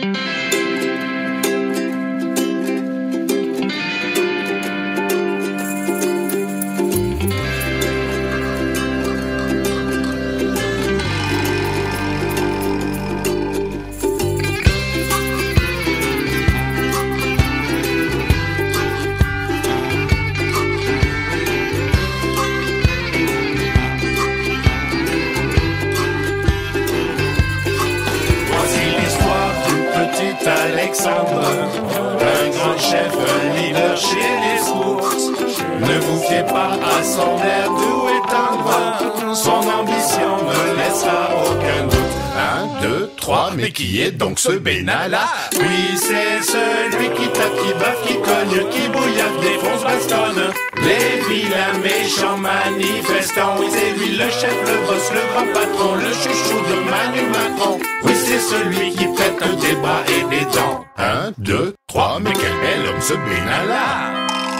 Alexandre, un grand chef, un leader chez les ours. Ne vous fiez pas à son air doux et tendre, son ambition ne laissera aucun doute. 1, 2, 3, mais qui est donc ce Benalla? Oui, c'est celui qui tape, qui baffe, qui cogne, qui bouillave, défonce, bastonne les vilains méchants manifestants. Oui, c'est lui le chef, le boss, le grand patron, le chouchou de Manu Macron. Oui, c'est celui qui pète des bras et des dents. 1, 2, 3, mais quel bel homme ce Benalla!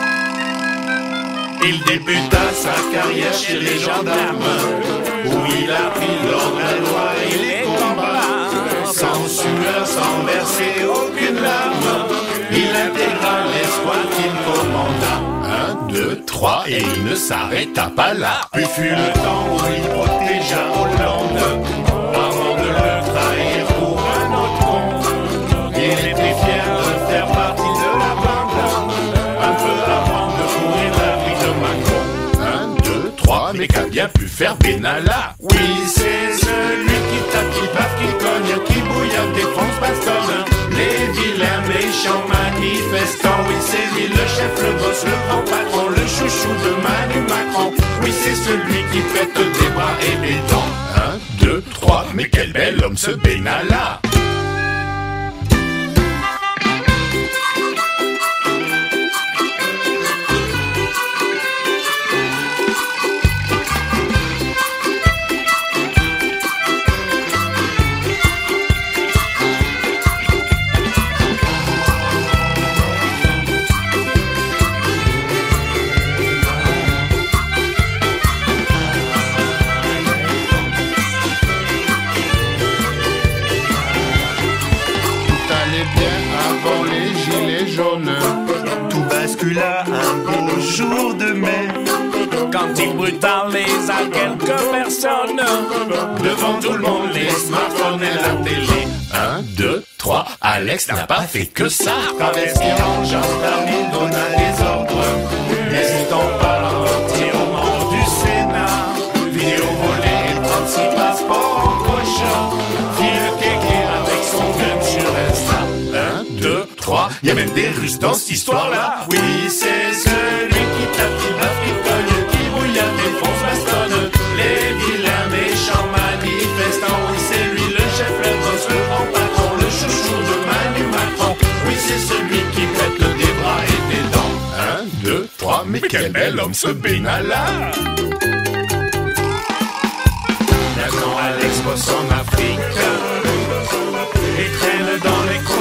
Il débuta sa carrière chez les gendarmes, où il a pris l'ordre, la loi et les combats. Sans sueur, sans verser aucune larme, il intégra l'escouade qu'il commanda. 1, 2, 3, et il ne s'arrêta pas là. Puis fut le temps où il protégea Hollande, avant de le trahir pour un autre con. Il était fier de faire partie de la bande, un peu avant de courir la vie de Macron. 1, 2, 3, mais qu'a bien pu faire Benalla? Oui, c'est celui qui tape, qui baffe, qui cogne, qui bouillave, défonce, bastonne les vilains méchants manifestants. Oui, c'est lui le chef, le boss, le grand patron, le chouchou de Manu Macron. Oui, c'est celui qui pète des bras et des dents. 1, 2, 3, mais quel bel homme ce Benalla! Tout bascula un beau jour de mai, quand il brutalisa quelques personnes, devant tout le monde, les smartphones et la télé. 1, 2, 3, Alex n'a pas fait que ça. Travesti en gendarme, il donna des ordres, n'hésitons pas à mentir aux membres du Sénat. Vidéo volée, 36 passeports en poche, fit le kéké avec son gun sur Insta. 1, 2, 3, y a même des Russes dans cette histoire-là. Oui, c'est celui qui tape, qui baffe, qui cogne, qui bouillave, défonce, bastonne les vilains méchants manifestants. Oui, c'est lui le chef, le boss, le grand patron, le chouchou de Manu Macron. Oui, c'est celui qui pète des bras et des dents. 1, 2, 3, mais quel bel homme ce Benalla! Maintenant Alex bosse en Afrique et traîne dans les coins